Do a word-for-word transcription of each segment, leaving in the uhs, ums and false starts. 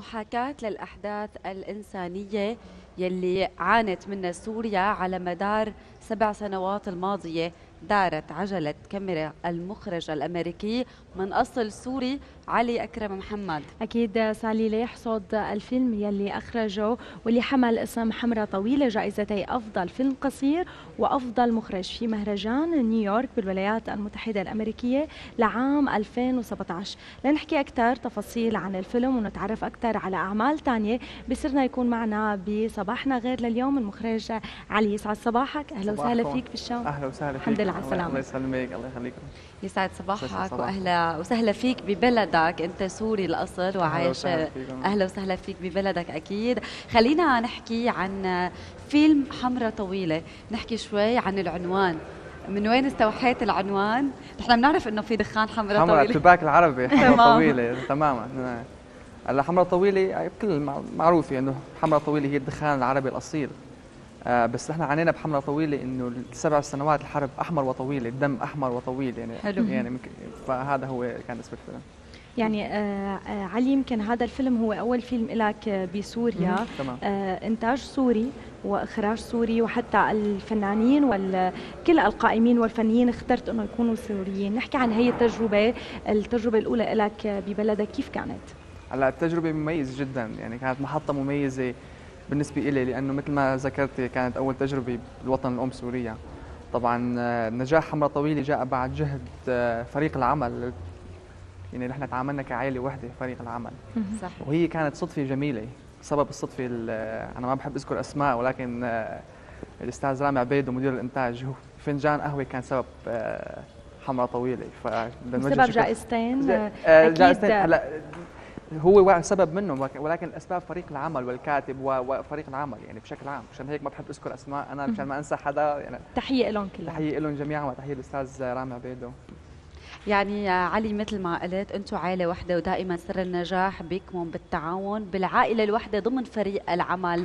محاكاة للأحداث الإنسانية يلي عانت منها سوريا على مدار سبع سنوات الماضية. دارت عجلة كاميرا المخرج الأمريكي من أصل سوري علي أكرم محمد. أكيد سالي ليه يحصد الفيلم يلي أخرجه واللي حمل اسم حمرة طويلة جائزتي أفضل فيلم قصير وأفضل مخرج في مهرجان نيويورك بالولايات المتحدة الأمريكية لعام ألفين وسبعة عشر. لنحكي أكثر تفاصيل عن الفيلم ونتعرف أكثر على أعمال تانية بصرنا يكون معنا بصباحنا غير لليوم المخرج علي. يسعد صباحك، أهلا وسهلا فيك بالشو. أهلا وسهلا فيك، الحمد لله على السلامة. الله يسلمك، الله يخليك. يسعد صباحك واهلا وسهلا فيك ببلدك، انت سوري الاصل وعايش. اهلا وسهلا فيك ببلدك. اكيد خلينا نحكي عن فيلم حمرة طويلة، نحكي شوي عن العنوان. من وين استوحيت العنوان؟ نحن بنعرف انه في دخان حمرة طويلة، حمرة تباك العربي حمرة طويلة تماما. هلا حمرة طويلة كل معروف انه حمرة طويلة هي الدخان العربي الاصيل. آه بس احنا عانينا بحمرة طويلة انه السبع سنوات الحرب احمر وطويل، الدم احمر وطويل يعني. حلو. يعني فهذا هو كان اسم الفيلم. يعني آه آه علي، يمكن هذا الفيلم هو اول فيلم لك بسوريا. تمام. آه انتاج سوري واخراج سوري، وحتى الفنانين وكل القائمين والفنيين اخترت انه يكونوا سوريين. نحكي عن هي التجربة، التجربة الاولى لك ببلدك، كيف كانت؟ هلا التجربة مميزة جدا، يعني كانت محطة مميزة بالنسبة إلي، لأنه مثل ما ذكرتي كانت أول تجربة بالوطن الأم سوريا. طبعا نجاح حمرة طويلة جاء بعد جهد فريق العمل، يعني نحن تعاملنا كعائلة وحدة فريق العمل. صح. وهي كانت صدفة جميلة. سبب الصدفة أنا ما بحب أذكر أسماء، ولكن الأستاذ رامي عبيد ومدير الإنتاج هو فنجان قهوة كان سبب حمرة طويلة. سبب جائزتين. جائزتين. هلا هو سبب منهم، ولكن الاسباب فريق العمل والكاتب وفريق العمل يعني بشكل عام. عشان هيك ما بحب اذكر اسماء انا مشان ما انسى حدا. يعني تحيه لهم كلهم. تحيه لهم جميعا، وتحيه للاستاذ رامي عبيدو. يعني علي، مثل ما قلت انتم عائله واحده، ودائما سر النجاح بيكمن بالتعاون بالعائله الواحده ضمن فريق العمل.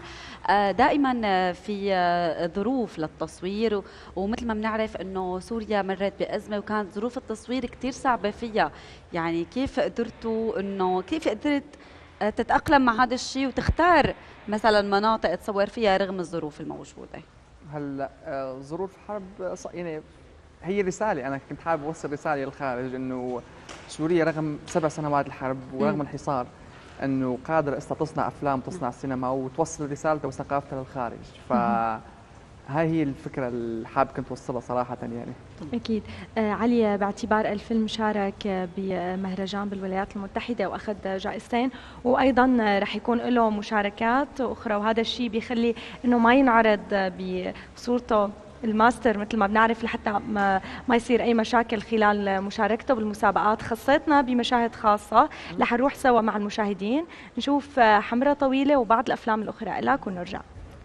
دائما في ظروف للتصوير، ومثل ما بنعرف انه سوريا مرت بازمه وكانت ظروف التصوير كثير صعبه فيها. يعني كيف قدرتوا انه كيف قدرت تتاقلم مع هذا الشيء وتختار مثلا مناطق تصور فيها رغم الظروف الموجوده؟ هلا ظروف الحرب يعني هي رسالة، أنا كنت حابب أوصل رسالة للخارج إنه سوريا رغم سبع سنوات الحرب ورغم الحصار إنه قادرة تصنع أفلام، تصنع سينما وتوصل رسالتها وثقافتها للخارج. فهاي هي الفكرة اللي حابب كنت أوصلها صراحة يعني. أكيد. آه علي، باعتبار الفيلم شارك بمهرجان بالولايات المتحدة وأخذ جائزتين، وأيضا رح يكون له مشاركات أخرى، وهذا الشيء بيخلي إنه ما ينعرض بصورته الماستر مثل ما بنعرف لحتى ما, ما يصير اي مشاكل خلال مشاركته بالمسابقات. خصيتنا بمشاهد خاصه رح نروح سوا مع المشاهدين نشوف حمرة طويله وبعض الافلام الاخرى لك ونرجع.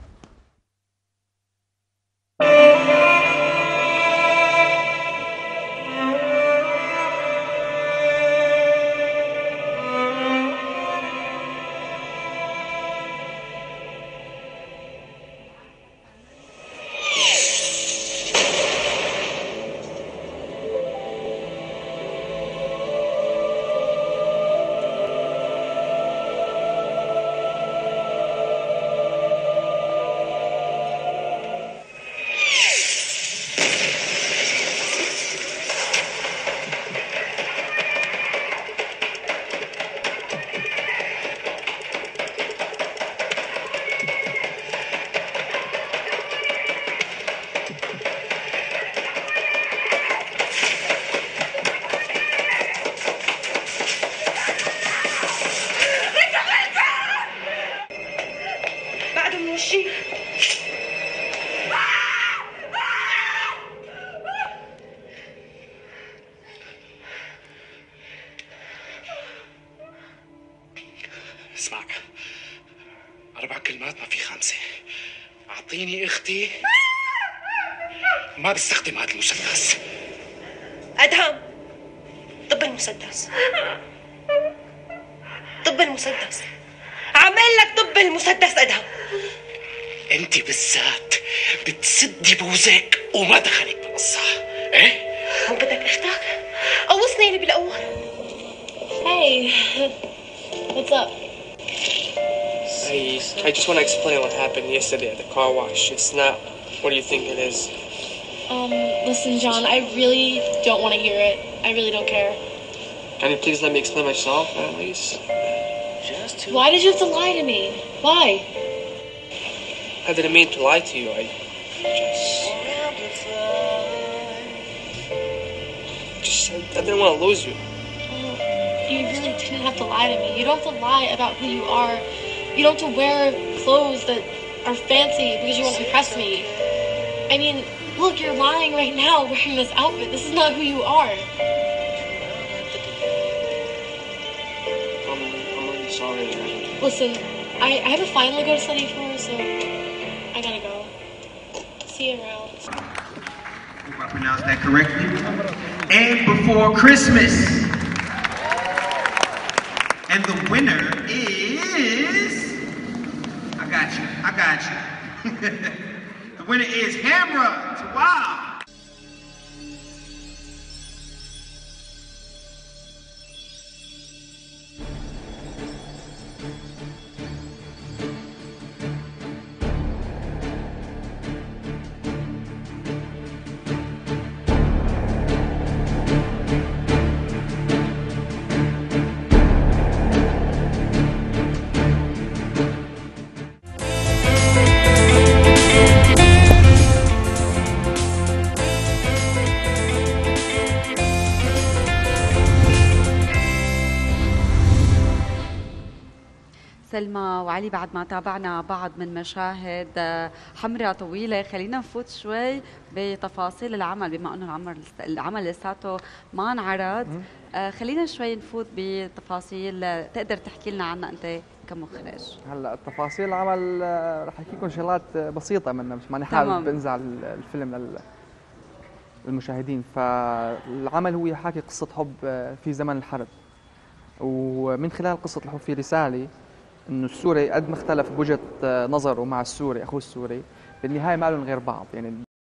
اسمعك، أربع كلمات ما في خامسة. أعطيني أختي، ما بستخدم هذا المسدس. أدهم، طب المسدس، طب المسدس، عمل لك طب المسدس أدهم. أنت بالذات بتسدي بوزك وما دخلك بالقصة، إيه؟ مو بدك أختك؟ قوصني اللي بالأول. Hey, what's up? I I just want to explain what happened yesterday at the car wash. It's not what do you think it is. Um, listen, John, I really don't want to hear it. I really don't care. Can you please let me explain myself, at least? Why did you have to lie to me? Why? I didn't mean to lie to you. I just... Just, I, I didn't want to lose you. Oh, you really didn't have to lie to me. You don't have to lie about who you are. You don't have to wear clothes that are fancy because you want to impress me. I mean, look, you're lying right now wearing this outfit. This is not who you are. I'm, I'm really sorry. Listen, I, I have a final to go to study for, so I gotta go. See you around. Hope I pronounced that correctly. And Before Christmas. And the winner is... I got you, I got you. The winner is Hamra Tawab. سلمى وعلي، بعد ما تابعنا بعض من مشاهد حمراء طويلة، خلينا نفوت شوي بتفاصيل العمل بما انه العمل العمل لساته ما انعرض. خلينا شوي نفوت بتفاصيل تقدر تحكي لنا عنها انت كمخرج. هلا تفاصيل العمل رح احكي لكم شغلات بسيطة منها، مش ماني حابب انزع الفيلم للمشاهدين. فالعمل هو يحاكي قصة حب في زمن الحرب، ومن خلال قصة الحب في رسالة انه السوري قد ما اختلف بوجهة نظره مع السوري اخوه السوري، بالنهاية ما لهم غير بعض. يعني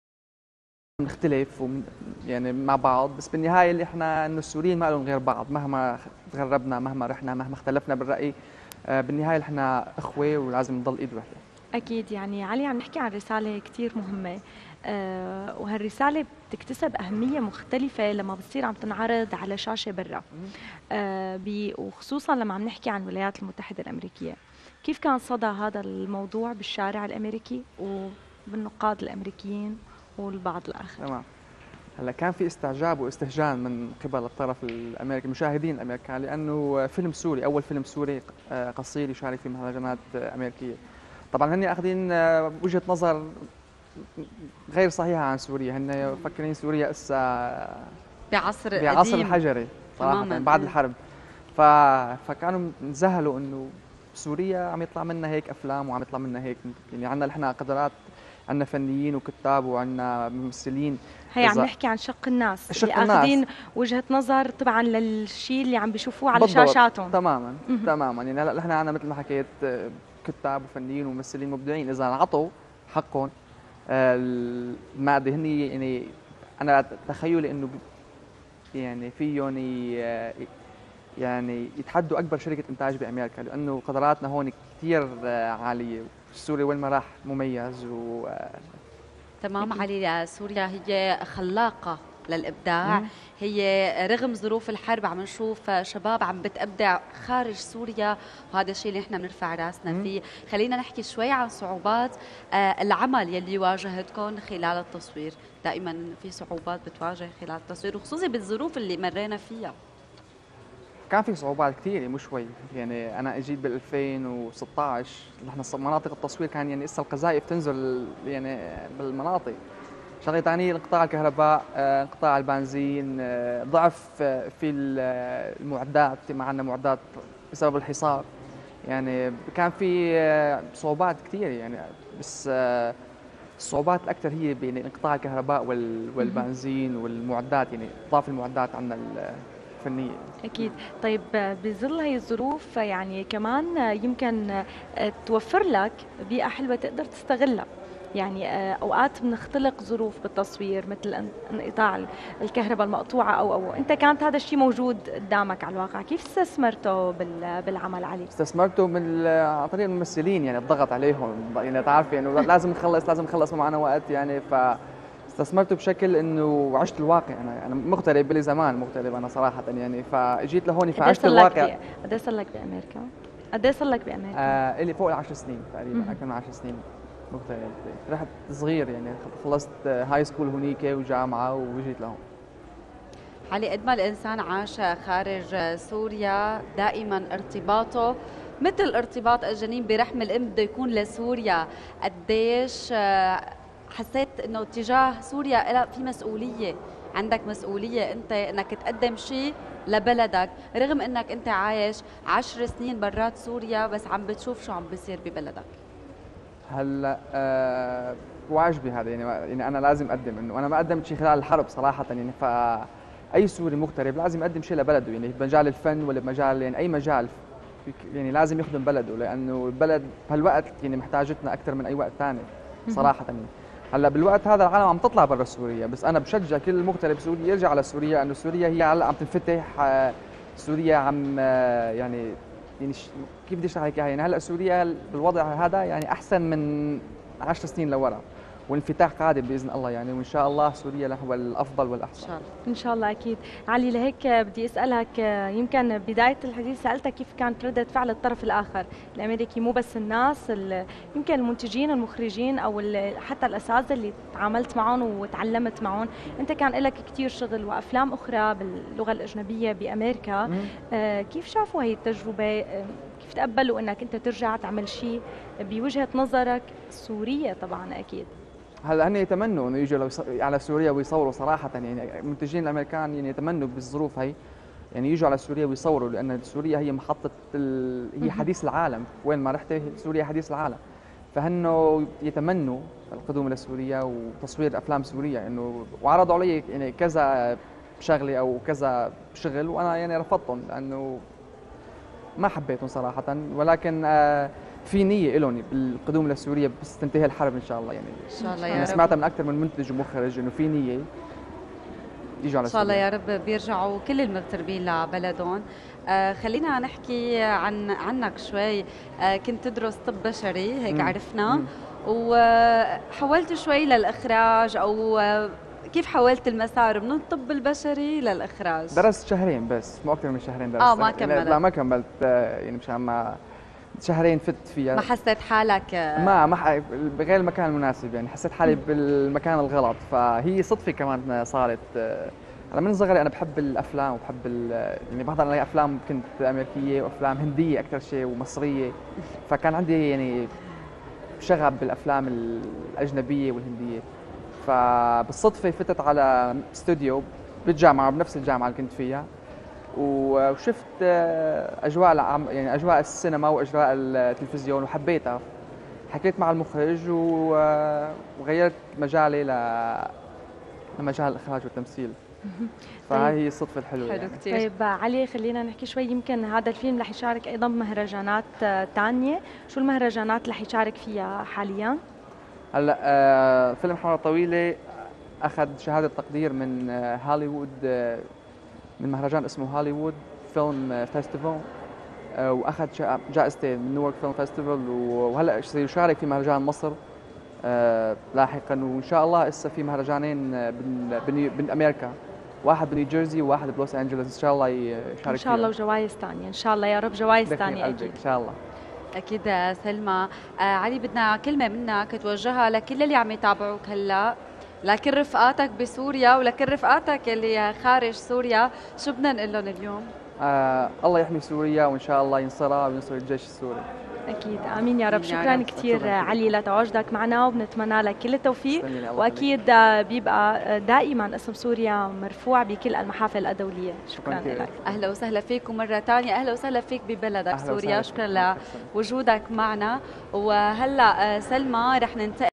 بنختلف يعني مع بعض، بس بالنهاية اللي احنا انه السوريين ما لهم غير بعض، مهما تغربنا مهما رحنا مهما اختلفنا بالرأي، بالنهاية احنا اخوة ولازم نضل ايد وحدة. اكيد. يعني علي عم نحكي عن رسالة كثير مهمة، أه وهالرسالة بتكتسب أهمية مختلفة لما بتصير عم تنعرض على شاشة برا، أه وخصوصا لما عم نحكي عن الولايات المتحدة الأمريكية. كيف كان صدى هذا الموضوع بالشارع الأمريكي وبالنقاد الأمريكيين والبعض الآخر؟ تمام. هلا كان في استعجاب واستهجان من قبل الطرف الامريكي، المشاهدين الامريكان، لانه فيلم سوري، اول فيلم سوري قصير يشارك في مهرجانات امريكيه. طبعا هن اخذين وجهه نظر غير صحيحه عن سوريا، هن مفكرين سوريا اسا بعصر بعصر قديم. الحجري صراحه بعد الحرب. ف... فكانوا انذهلوا انه سوريا عم يطلع منها هيك افلام وعم يطلع منها هيك، يعني عندنا نحن قدرات، عندنا فنيين وكتاب وعندنا ممثلين. هي عم نحكي عن شق الناس شق اللي اخذين وجهه نظر طبعا للشيء اللي عم بيشوفوه على بالضبط. شاشاتهم. تماما تماما. يعني هلا نحن عندنا مثل ما حكيت كتاب وفنيين وممثلين مبدعين، اذا انعطوا حقهم المادي هن، يعني انا تخيلي انه يعني فيهم يعني يتحدوا اكبر شركه انتاج بامريكا، لانه قدراتنا هون كثير عاليه. السوري وين ما راح مميز. و تمام علي، سوريا هي خلاقه للابداع. مم. هي رغم ظروف الحرب عم نشوف شباب عم بتبدع خارج سوريا، وهذا الشيء اللي احنا بنرفع راسنا فيه. خلينا نحكي شوي عن صعوبات العمل يلي واجهتكم خلال التصوير. دائما في صعوبات بتواجه خلال التصوير، وخصوصي بالظروف اللي مرينا فيها. كان في صعوبات كثيره مو شوي. يعني انا اجيت بال ألفين وستة عشر، نحن مناطق التصوير كان يعني لسه القذائف تنزل يعني بالمناطق. شغله ثانيه انقطاع الكهرباء، انقطاع البنزين، ضعف في المعدات، ما عندنا معدات بسبب الحصار. يعني كان في صعوبات كثيره يعني، بس الصعوبات الاكثر هي بين انقطاع الكهرباء والبنزين والمعدات، يعني ضعف المعدات عندنا الفنيه. اكيد. طيب بظل هي الظروف يعني كمان يمكن توفر لك بيئه حلوه تقدر تستغلها. يعني اوقات بنختلق ظروف بالتصوير مثل انقطاع الكهرباء المقطوعه او او انت كانت هذا الشيء موجود قدامك على الواقع، كيف استثمرته بالعمل علي؟ استثمرته من عن طريق الممثلين، يعني الضغط عليهم، يعني تعرفي انه لازم نخلص لازم نخلص معنا وقت يعني، ف استثمرته بشكل انه عشت الواقع. انا انا مغترب لي زمان، مغترب انا صراحه يعني، فاجيت لهون فعشت الواقع. قد ايه صار لك بامريكا؟ قد ايه صار لك بامريكا؟ آه لي فوق العشر سنين تقريبا، اكثر من عشر سنين مغترب. رحت صغير يعني، خلصت هاي سكول هونيك وجامعه وجيت لهون. علي، قد ما الانسان عاش خارج سوريا دائما ارتباطه مثل ارتباط الجنين برحم الام بده يكون لسوريا. قديش حسيت انه تجاه سوريا في مسؤوليه، عندك مسؤوليه انت انك تقدم شيء لبلدك، رغم انك انت عايش عشر سنين برات سوريا بس عم بتشوف شو عم بيصير ببلدك؟ هلا آه واجبي هذا يعني، يعني انا لازم اقدم، انه انا ما قدمت شيء خلال الحرب صراحه يعني، فاي سوري مغترب لازم يقدم شيء لبلده، يعني بمجال الفن ولا بمجال يعني اي مجال يعني لازم يخدم بلده، لانه البلد بهالوقت يعني محتاجتنا اكثر من اي وقت ثاني صراحه يعني. هلا بالوقت هذا العالم عم تطلع برا سوريا، بس انا بشجع كل مغترب سوري يرجع على سوريا، انه سوريا هي هلا عم تنفتح، سوريا عم يعني يعني كيف بدي اشرح لك اياها يعني، هلا سوريا بالوضع هذا يعني احسن من عشر سنين لورا، والانفتاح قادم باذن الله يعني، وان شاء الله سوريا نحو الافضل والاحسن. ان شاء الله اكيد. علي، لهيك بدي اسالك، يمكن بدايه الحديث سالتك كيف كانت رده فعل الطرف الاخر الامريكي، مو بس الناس، يمكن المنتجين المخرجين او حتى الاساتذه اللي تعاملت معهم وتعلمت معهم، انت كان لك كثير شغل وافلام اخرى باللغه الاجنبيه بامريكا، كيف شافوا هي التجربه؟ كيف تقبلوا انك انت ترجع تعمل شيء بوجهه نظرك سوريه طبعا اكيد؟ هلا هن يتمنوا انه يجوا على سوريا ويصوروا صراحه يعني، المنتجين الامريكان يعني يتمنوا بالظروف هي يعني يجوا على سوريا ويصوروا، لان سوريا هي محطه ال... هي حديث العالم، وين ما رحت سوريا حديث العالم، فهنو يتمنوا القدوم لسوريا وتصوير افلام سوريه انه، وعرضوا علي يعني كذا شغله او كذا شغل، وانا يعني رفضتهم لانه ما حبيتهم صراحه، ولكن آه في نية لهم بالقدوم لسوريا بس تنتهي الحرب ان شاء الله يعني. ان شاء الله يا رب. انا سمعتها من اكثر من منتج ومخرج انه في نية يجوا على ان شاء الله يا رب بيرجعوا كل المغتربين لبلدهم. آه خلينا نحكي عن عنك شوي. آه كنت تدرس طب بشري هيك مم. عرفنا، مم. وحولت شوي للاخراج، او كيف حولت المسار من الطب البشري للاخراج؟ درست شهرين بس، مو اكثر من شهرين درست. اه ما كملت؟ لا ما كملت يعني، مشان ما شهرين فت فيها. ما حسيت حالك؟ ما ما بغير المكان المناسب يعني، حسيت حالي بالمكان الغلط، فهي صدفه كمان صارت. انا من صغري انا بحب الافلام وبحب يعني بحضر علي افلام كنت امريكيه وافلام هنديه اكثر شيء ومصريه، فكان عندي يعني شغف بالافلام الاجنبيه والهنديه، فبالصدفه فتت على استوديو بالجامعه بنفس الجامعه اللي كنت فيها، وشفت اجواء يعني اجواء السينما واجواء التلفزيون وحبيتها. حكيت مع المخرج وغيرت مجالي لمجال الاخراج والتمثيل. فهي هي الصدفه الحلوه حلو يعني. كثير. طيب علي، خلينا نحكي شوي، يمكن هذا الفيلم رح يشارك ايضا بمهرجانات ثانيه، شو المهرجانات اللي رح يشارك فيها حاليا؟ هلا آه فيلم حمراء طويله اخذ شهاده تقدير من هوليوود، من مهرجان اسمه هوليوود فيلم فيستيفال، واخذ جائزتين من نيويورك فيلم فيستيفال، وهلا سيشارك في مهرجان مصر لاحقا، وان شاء الله هسه في مهرجانين بين امريكا، واحد بنيوجيرسي وواحد بلوس انجلوس، ان شاء الله يشارك ان شاء الله، وجوائز ثانيه ان شاء الله يا رب، جوائز ثانيه اكيد ان شاء الله. اكيد سلمى. آه علي، بدنا كلمه منك توجهها لكل اللي عم يتابعوك هلا، لكل رفقاتك بسوريا ولكل رفقاتك اللي خارج سوريا، شو بدنا نقول لهم اليوم؟ آه الله يحمي سوريا، وان شاء الله ينصرها وينصر الجيش السوري. اكيد امين يا رب. شكرا كثير علي لتواجدك معنا، وبنتمنى لك كل التوفيق، واكيد بيبقى دائما اسم سوريا مرفوع بكل المحافل الدوليه. شكرا لك. اهلا وسهلا فيك، ومره ثانيه اهلا وسهلا فيك ببلدك سوريا. شكرا لوجودك معنا. وهلا سلمى رح ننتقل